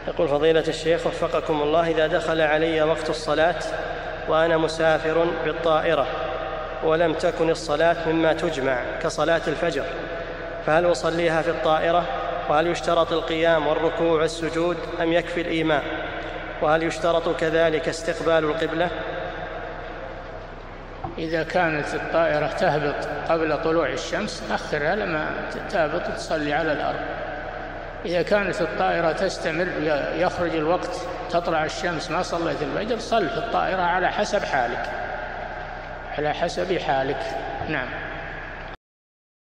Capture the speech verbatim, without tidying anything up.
يقول فضيلة الشيخ وفقكم الله، إذا دخل علي وقت الصلاة وأنا مسافر بالطائرة ولم تكن الصلاة مما تجمع كصلاة الفجر، فهل أصليها في الطائرة؟ وهل يشترط القيام والركوع والسجود أم يكفي الإيماء؟ وهل يشترط كذلك استقبال القبلة؟ إذا كانت الطائرة تهبط قبل طلوع الشمس أخرها لما تهبط تصلي على الأرض. إذا كانت الطائرة تستمر يخرج الوقت تطلع الشمس ما صليت الفجر، صل في الطائرة على حسب حالك على حسب حالك. نعم.